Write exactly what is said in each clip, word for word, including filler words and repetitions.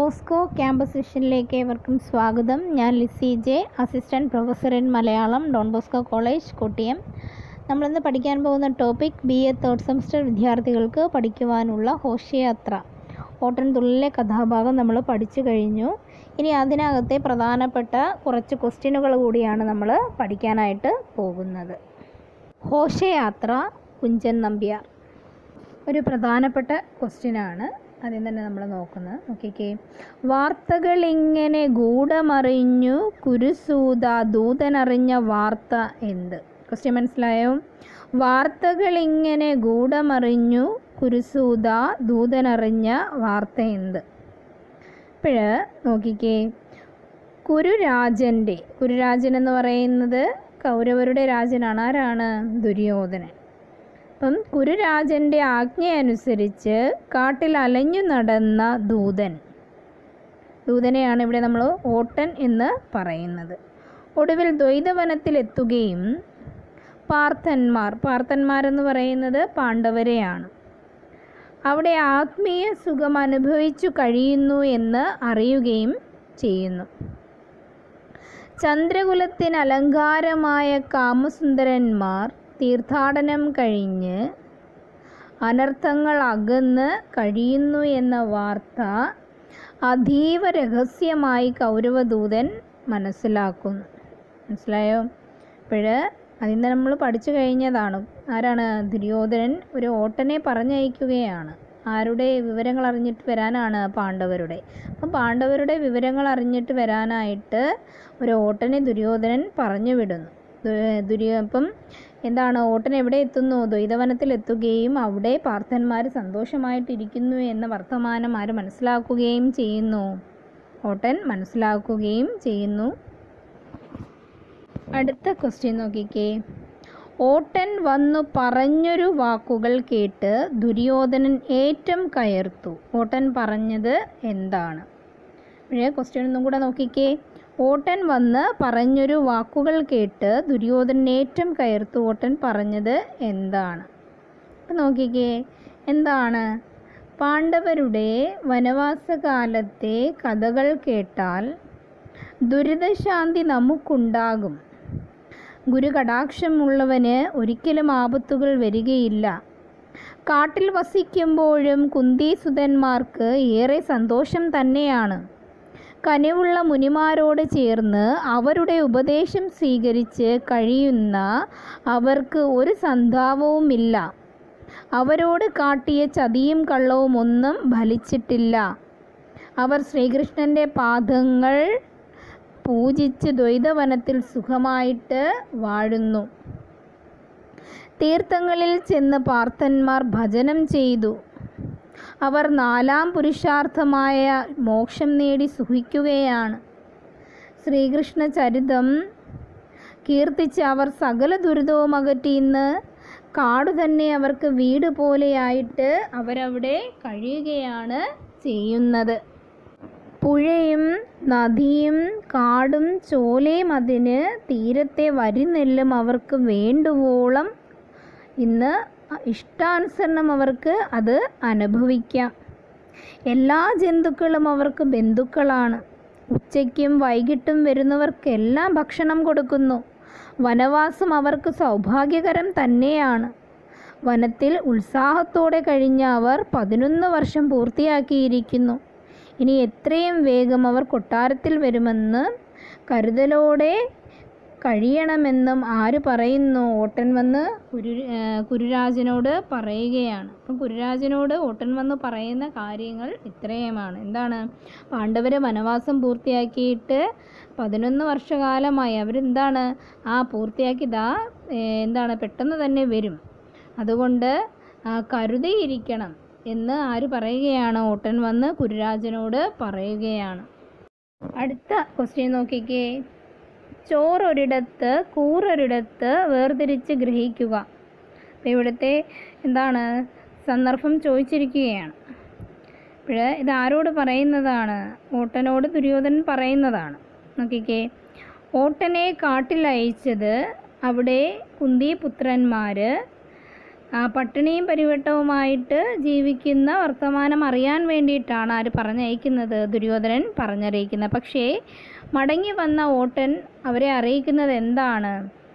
Bosco campus വിഷനിലേക്ക് ഏവർക്കും സ്വാഗതം. ഞാൻ Lissy J, assistant professor in Malayalam, Don Bosco college, Kottayam. നമ്മളിന്ന് പഠിക്കാൻ പോകുന്ന topic B A third semester വിദ്യാർത്ഥികൾക്ക് പഠിക്കുവാനുള്ള ഘോഷയാത്ര ഓട്ടൻതുള്ളിലെ കഥാഭാഗം നമ്മൾ പഠിച്ചു കഴിഞ്ഞു. ഇനി അതിനകത്തെ പ്രധാനപ്പെട്ട കുറച്ച് ക്വസ്റ്റ്യനുകൾ കൂടിയാണ് നമ്മൾ പഠിക്കാനായിട്ട് പോകുന്നത്. ഘോഷയാത്ര കുഞ്ചൻ നമ്പ്യാർ ഒരു പ്രധാനപ്പെട്ട ക്വസ്റ്റ്യനാണ്. അതിൽ തന്നെ നമ്മൾ നോക്കുന്നത് നോക്കിക്കേ. വാർത്തകളിങ്ങനെ ഗൂഢമറിഞ്ഞു കുരുസൂത ദൂതനറിഞ്ഞ വാർത്ത എന്ത്? ക്വസ്റ്റ്യൻ മനസ്സിലായോ? വാർത്തകളിങ്ങനെ ഗൂഢമറിഞ്ഞു കുരുസൂത ദൂതനറിഞ്ഞ വാർത്ത എന്ത്? ഇപ്പോൾ നോക്കിക്കേ, കുരുരാജൻ്റെ കുരുരാജൻ എന്ന് പറയുന്നത് കൗരവരുടെ രാജനാണ്. ആരാണ്? ദുര്യോധനൻ. അപ്പം കുരുരാജൻ്റെ ആജ്ഞയനുസരിച്ച് കാട്ടിൽ അലഞ്ഞു നടന്ന ദൂതൻ, ദൂതനെയാണ് ഇവിടെ നമ്മൾ ഓട്ടൻ എന്ന് പറയുന്നത്. ഒടുവിൽ ദ്വൈതവനത്തിലെത്തുകയും പാർത്ഥന്മാർ പാർത്ഥന്മാരെന്ന് പറയുന്നത് പാണ്ഡവരെയാണ്, അവിടെ ആത്മീയ സുഖം അനുഭവിച്ചു കഴിയുന്നു എന്ന് അറിയുകയും ചെയ്യുന്നു. ചന്ദ്രകുലത്തിന് അലങ്കാരമായ കാമസുന്ദരന്മാർ തീർത്ഥാടനം കഴിഞ്ഞ് അനർത്ഥങ്ങൾ അകന്ന് കഴിയുന്നു എന്ന വാർത്ത അതീവ രഹസ്യമായി കൗരവദൂതൻ മനസ്സിലാക്കുന്നു. മനസ്സിലായോ? ഇപ്പോൾ അതിന് നമ്മൾ പഠിച്ചു കഴിഞ്ഞതാണ്. ആരാണ്? ദുര്യോധനൻ ഒരു ഓട്ടനെ പറഞ്ഞയക്കുകയാണ്. ആരുടെ വിവരങ്ങൾ അറിഞ്ഞിട്ട് വരാനാണ്? പാണ്ഡവരുടെ. അപ്പം പാണ്ഡവരുടെ വിവരങ്ങൾ അറിഞ്ഞിട്ട് വരാനായിട്ട് ഒരു ഓട്ടനെ ദുര്യോധനൻ പറഞ്ഞു വിടുന്നു. ദുര്യോ അപ്പം എന്താണ്? ഓട്ടൻ എവിടെ എത്തുന്നു? ദ്വൈതവനത്തിലെത്തുകയും അവിടെ പാർത്ഥന്മാർ സന്തോഷമായിട്ടിരിക്കുന്നു എന്ന വർത്തമാനം ആര് മനസ്സിലാക്കുകയും ചെയ്യുന്നു? ഓട്ടൻ മനസ്സിലാക്കുകയും ചെയ്യുന്നു. അടുത്ത ക്വസ്റ്റ്യൻ നോക്കിക്കേ. ഓട്ടൻ വന്നു പറഞ്ഞൊരു വാക്കുകൾ കേട്ട് ദുര്യോധനൻ ഏറ്റം കയർത്തു. ഓട്ടൻ പറഞ്ഞത് എന്താണ്? പഴയ ക്വസ്റ്റ്യൻ ഒന്നും കൂടെ നോക്കിക്കേ. ഓട്ടൻ വന്ന് പറഞ്ഞൊരു വാക്കുകൾ കേട്ട് ദുര്യോധനൻ ഏറ്റം കയർത്തു. ഓട്ടൻ പറഞ്ഞത് എന്താണ്? അപ്പം നോക്കിക്കേ, എന്താണ്? പാണ്ഡവരുടെ വനവാസകാലത്തെ കഥകൾ കേട്ടാൽ ദുരിതശാന്തി നമുക്കുണ്ടാകും. ഗുരുകടാക്ഷമുള്ളവന് ഒരിക്കലും ആപത്തുകൾ വരികയില്ല. കാട്ടിൽ വസിക്കുമ്പോഴും കുന്തീസുതന്മാർക്ക് ഏറെ സന്തോഷം തന്നെയാണ്. കനിവുള്ള മുനിമാരോട് ചേർന്ന് അവരുടെ ഉപദേശം സ്വീകരിച്ച് കഴിയുന്ന അവർക്ക് ഒരു സന്താപവുമില്ല. അവരോട് കാട്ടിയ ചതിയും കള്ളവും ഒന്നും ഫലിച്ചിട്ടില്ല. അവർ ശ്രീകൃഷ്ണൻ്റെ പാദങ്ങൾ പൂജിച്ച് ദ്വൈതവനത്തിൽ സുഖമായിട്ട് വാഴുന്നു. തീർത്ഥങ്ങളിൽ ചെന്ന് പാർത്ഥന്മാർ ഭജനം ചെയ്തു. അവർ നാലാം പുരുഷാർത്ഥമായ മോക്ഷം നേടി സുഖിക്കുകയാണ്. ശ്രീകൃഷ്ണ ചരിതം കീർത്തിച്ച് അവർ സകല ദുരിതവും അകറ്റി ഇന്ന് കാടു തന്നെ അവർക്ക് വീട് പോലെയായിട്ട് അവരവിടെ കഴിയുകയാണ് ചെയ്യുന്നത്. പുഴയും നദിയും കാടും ചോലയും അതിന് തീരത്തെ വരിനെല്ലും അവർക്ക് വേണ്ടുവോളം ഇന്ന് ഇഷ്ടാനുസരണം അവർക്ക് അത് അനുഭവിക്കാം. എല്ലാ ജന്തുക്കളും അവർക്ക് ബന്ധുക്കളാണ്. ഉച്ചയ്ക്കും വൈകിട്ടും വരുന്നവർക്കെല്ലാം ഭക്ഷണം കൊടുക്കുന്നു. വനവാസം അവർക്ക് സൗഭാഗ്യകരം തന്നെയാണ്. വനത്തിൽ ഉത്സാഹത്തോടെ കഴിഞ്ഞ അവർ പതിനൊന്ന് വർഷം പൂർത്തിയാക്കിയിരിക്കുന്നു. ഇനി എത്രയും വേഗം അവർ കൊട്ടാരത്തിൽ വരുമെന്ന് കരുതലോടെ കഴിയണമെന്നും ആര് പറയുന്നു? ഓട്ടൻ വന്ന് കുരു കുരുരാജനോട് പറയുകയാണ്. അപ്പം കുരുരാജനോട് ഓട്ടൻ വന്ന് പറയുന്ന കാര്യങ്ങൾ ഇത്രയുമാണ്. എന്താണ്? പാണ്ഡവർ വനവാസം പൂർത്തിയാക്കിയിട്ട് പതിനൊന്ന് വർഷകാലമായി. അവരെന്താണ് ആ പൂർത്തിയാക്കിയതാ എന്താണ് പെട്ടെന്ന് തന്നെ വരും. അതുകൊണ്ട് കരുതിയിരിക്കണം എന്ന് ആര് പറയുകയാണ്? ഓട്ടൻ വന്ന് കുരുരാജനോട് പറയുകയാണ്. അടുത്ത ക്വസ്റ്റ്യൻ നോക്കിക്കേ. ചോറൊരിടത്ത് കൂറൊരിടത്ത് വേർതിരിച്ച് ഗ്രഹിക്കുക. അപ്പോൾ ഇവിടുത്തെ എന്താണ് സന്ദർഭം ചോദിച്ചിരിക്കുകയാണ്. അപ്പോൾ ഇത് ആരോട് പറയുന്നതാണ്? ഓട്ടനോട് ദുര്യോധനൻ പറയുന്നതാണ്. നോക്കിക്കേ. ഓട്ടനെ കാട്ടിൽ അയച്ചത് അവിടെ കുന്തിപുത്രന്മാർ പട്ടിണിയും പരിവട്ടവുമായിട്ട് ജീവിക്കുന്ന വർത്തമാനം അറിയാൻ വേണ്ടിയിട്ടാണ് ആര് പറഞ്ഞയക്കുന്നത്? ദുര്യോധനൻ പറഞ്ഞറിയിക്കുന്നത്. പക്ഷേ മടങ്ങി വന്ന ഓട്ടൻ അവരെ അറിയിക്കുന്നത് എന്താണ്?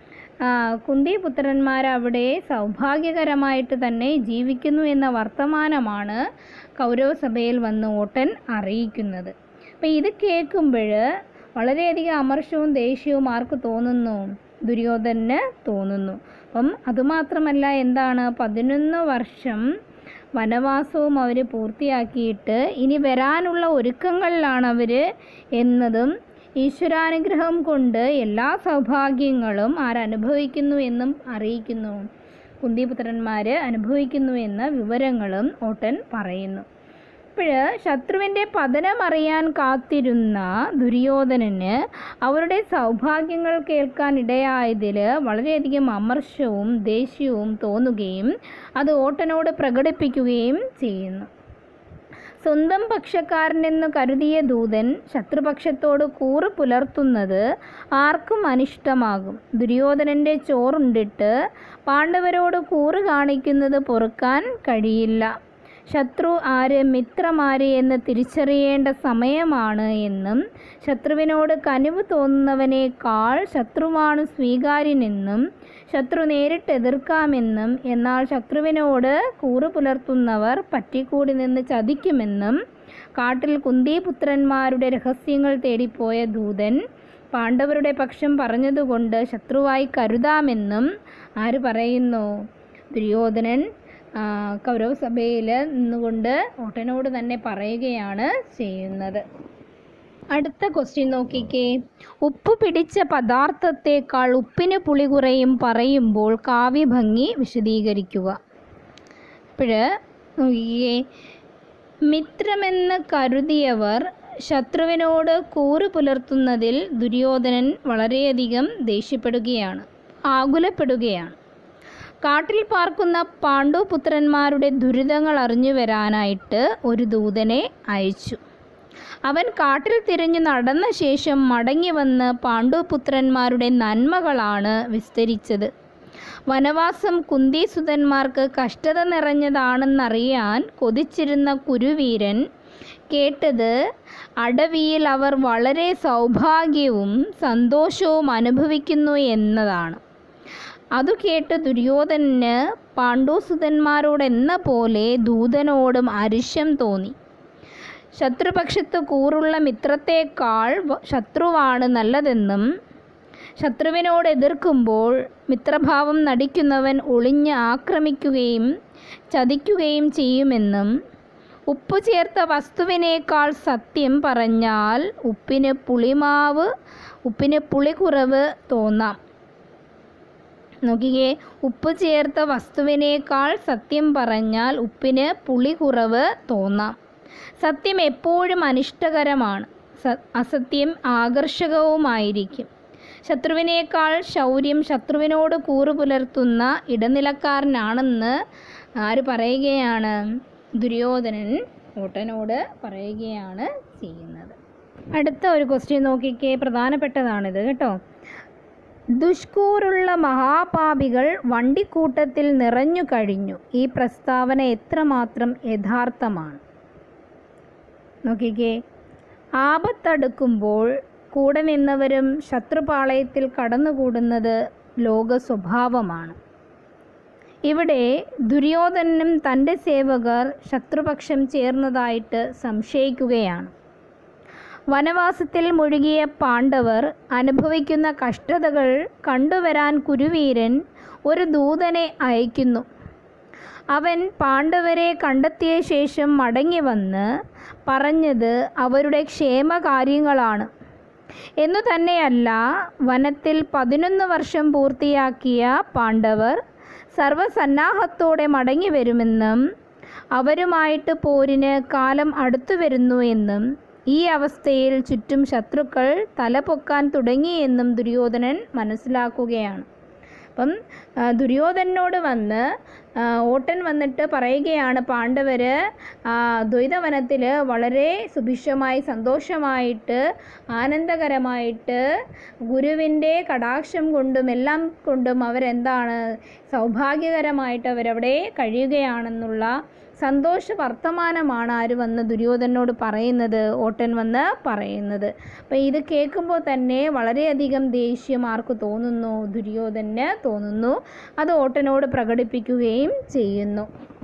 കുന്തി പുത്രന്മാരവിടെ സൗഭാഗ്യകരമായിട്ട് തന്നെ ജീവിക്കുന്നു എന്ന വർത്തമാനമാണ് കൗരവസഭയിൽ വന്ന് ഓട്ടൻ അറിയിക്കുന്നത്. അപ്പം ഇത് കേൾക്കുമ്പോൾ വളരെയധികം അമർഷവും ദേഷ്യവും ആർക്ക് തോന്നുന്നു? ദുര്യോധനന് തോന്നുന്നു. അപ്പം അതുമാത്രമല്ല, എന്താണ്, പതിനൊന്ന് വർഷം വനവാസവും അവർ പൂർത്തിയാക്കിയിട്ട് ഇനി വരാനുള്ള ഒരുക്കങ്ങളിലാണ് അവർ എന്നതും ഈശ്വരാനുഗ്രഹം കൊണ്ട് എല്ലാ സൗഭാഗ്യങ്ങളും ആരനുഭവിക്കുന്നു എന്നും അറിയിക്കുന്നു. കുന്തിപുത്രന്മാർ അനുഭവിക്കുന്നു എന്ന വിവരങ്ങളും ഓട്ടൻ പറയുന്നു. അപ്പോൾ ശത്രുവിൻ്റെ പതനം അറിയാൻ കാത്തിരുന്ന ദുര്യോധനന് അവരുടെ സൗഭാഗ്യങ്ങൾ കേൾക്കാൻ ഇടയായതിൽ വളരെയധികം അമർഷവും ദേഷ്യവും തോന്നുകയും അത് ഓട്ടനോട് പ്രകടിപ്പിക്കുകയും ചെയ്യുന്നു. സ്വന്തം പക്ഷക്കാരനെന്ന് കരുതിയ ദൂതൻ ശത്രുപക്ഷത്തോട് കൂറ് പുലർത്തുന്നത് ആർക്കും അനിഷ്ടമാകും. ദുര്യോധനൻ്റെ ചോറുണ്ടിട്ട് പാണ്ഡവരോട് കൂറ് കാണിക്കുന്നത് പൊറുക്കാൻ കഴിയില്ല. ശത്രു ആര്, മിത്രമാര് എന്ന് തിരിച്ചറിയേണ്ട സമയമാണ് എന്നും ശത്രുവിനോട് കനിവ് തോന്നുന്നവനേക്കാൾ ശത്രുവാണ് സ്വീകാര്യനെന്നും ശത്രു നേരിട്ട് എതിർക്കാമെന്നും എന്നാൽ ശത്രുവിനോട് കൂറ് പുലർത്തുന്നവർ പറ്റിക്കൂടി നിന്ന് ചതിക്കുമെന്നും കാട്ടിൽ കുന്തിപുത്രന്മാരുടെ രഹസ്യങ്ങൾ തേടിപ്പോയ ദൂതൻ പാണ്ഡവരുടെ പക്ഷം പറഞ്ഞതുകൊണ്ട് ശത്രുവായി കരുതാമെന്നും ആര് പറയുന്നു? ദുര്യോധനൻ കൗരവസഭയിൽ നിന്നുകൊണ്ട് ഓട്ടനോട് തന്നെ പറയുകയാണ് ചെയ്യുന്നത്. അടുത്ത ക്വസ്റ്റ്യൻ നോക്കിക്കേ. ഉപ്പ് പിടിച്ച പദാർത്ഥത്തേക്കാൾ ഉപ്പിന് പുളി കുറയും പറയുമ്പോൾ കാവ്യഭംഗി വിശദീകരിക്കുക. അപ്പോൾ നോക്കിക്കേ, മിത്രമെന്ന് കരുതിയവർ ശത്രുവിനോട് കൂറ് പുലർത്തുന്നതിൽ ദുര്യോധനൻ വളരെയധികം ദേഷ്യപ്പെടുകയാണ്, ആകുലപ്പെടുകയാണ്. കാട്ടിൽ പാർക്കുന്ന പാണ്ഡുപുത്രന്മാരുടെ ദുരിതങ്ങൾ അറിഞ്ഞു വരാനായിട്ട് ഒരു ദൂതനെ അയച്ചു. അവൻ കാട്ടിൽ തിരിഞ്ഞു നടന്ന ശേഷം മടങ്ങി വന്ന് പാണ്ഡുപുത്രന്മാരുടെ നന്മകളാണ് വിസ്തരിച്ചത്. വനവാസം കുന്തിസുതന്മാർക്ക് കഷ്ടത നിറഞ്ഞതാണെന്നറിയാൻ കൊതിച്ചിരുന്ന കുരുവീരൻ കേട്ടത് അടവിയിൽ അവർ വളരെ സൗഭാഗ്യവും സന്തോഷവും അനുഭവിക്കുന്നു എന്നതാണ്. അതു കേട്ട് ദുര്യോധനന് പാണ്ഡുസുതന്മാരോടെന്ന പോലെ ദൂതനോടും അരിശം തോന്നി. ശത്രുപക്ഷത്ത് കൂറുള്ള മിത്രത്തേക്കാൾ ശത്രുവാണ് നല്ലതെന്നും ശത്രുവിനോട് എതിർക്കുമ്പോൾ മിത്രഭാവം നടിക്കുന്നവൻ ഒളിഞ്ഞ് ആക്രമിക്കുകയും ചതിക്കുകയും ചെയ്യുമെന്നും ഉപ്പ് ചേർത്ത വസ്തുവിനേക്കാൾ സത്യം പറഞ്ഞാൽ ഉപ്പിന് പുളിമാവ് ഉപ്പിന് പുളിക്കുറവ് തോന്നാം. നോക്കിക്കേ, ഉപ്പ് ചേർത്ത വസ്തുവിനേക്കാൾ സത്യം പറഞ്ഞാൽ ഉപ്പിന് പുളി കുറവ് തോന്നാം. സത്യം എപ്പോഴും അനിഷ്ടകരമാണ്, അസത്യം ആകർഷകവുമായിരിക്കും. ശത്രുവിനേക്കാൾ ശൗര്യം ശത്രുവിനോട് കൂറ് പുലർത്തുന്ന ഇടനിലക്കാരനാണെന്ന് ആര് പറയുകയാണ്? ദുര്യോധനൻ ഓട്ടനോട് പറയുകയാണ് ചെയ്യുന്നത്. അടുത്ത ഒരു ക്വസ്റ്റ്യൻ നോക്കിക്കേ, പ്രധാനപ്പെട്ടതാണിത് കേട്ടോ. ദുഷ്കൂറുള്ള മഹാപാപികൾ വണ്ടിക്കൂട്ടത്തിൽ നിറഞ്ഞു കഴിഞ്ഞു. ഈ പ്രസ്താവന എത്രമാത്രം യഥാർത്ഥമാണ്? നോക്കിക്കേ, ആപത്തടുക്കുമ്പോൾ കൂടെ നിന്നവരും ശത്രുപാളയത്തിൽ കടന്നുകൂടുന്നത് ലോക സ്വഭാവമാണ്. ഇവിടെ ദുര്യോധനനും തൻ്റെ സേവകർ ശത്രുപക്ഷം ചേർന്നതായിട്ട് സംശയിക്കുകയാണ്. വനവാസത്തിൽ മുഴുകിയ പാണ്ഡവർ അനുഭവിക്കുന്ന കഷ്ടതകൾ കണ്ടുവരാൻ കുരുവീരൻ ഒരു ദൂതനെ അയക്കുന്നു. അവൻ പാണ്ഡവരെ കണ്ടെത്തിയ ശേഷം മടങ്ങി വന്ന് പറഞ്ഞത് അവരുടെ ക്ഷേമകാര്യങ്ങളാണ് എന്നു തന്നെയല്ല, വനത്തിൽ പതിനൊന്ന് വർഷം പൂർത്തിയാക്കിയ പാണ്ഡവർ സർവസന്നാഹത്തോടെ മടങ്ങി വരുമെന്നും അവരുമായിട്ട് പോരിന് കാലം അടുത്തു വരുന്നു എന്നും ഈ അവസ്ഥയിൽ ചുറ്റും ശത്രുക്കൾ തലപൊക്കാൻ തുടങ്ങിയെന്നും ദുര്യോധനൻ മനസ്സിലാക്കുകയാണ്. അപ്പം ദുര്യോധനോട് വന്ന് ഓട്ടൻ വന്നിട്ട് പറയുകയാണ്, പാണ്ഡവർ ദ്വൈതവനത്തിൽ വളരെ സുഭിക്ഷമായി സന്തോഷമായിട്ട് ആനന്ദകരമായിട്ട് ഗുരുവിൻ്റെ കടാക്ഷം കൊണ്ടും എല്ലാം കൊണ്ടും അവരെന്താണ് സൗഭാഗ്യകരമായിട്ട് അവരവിടെ കഴിയുകയാണെന്നുള്ള സന്തോഷ വർത്തമാനമാണ് ആര് വന്ന് ദുര്യോധനോട് പറയുന്നത്, ഓട്ടൻ വന്ന് പറയുന്നത്. അപ്പോൾ ഇത് കേൾക്കുമ്പോൾ തന്നെ വളരെയധികം ദേഷ്യം ആർക്ക് തോന്നുന്നു, ദുര്യോധനന് തോന്നുന്നു. അത് ഓട്ടനോട് പ്രകടിപ്പിക്കുകയും ചെയ്യുന്നു.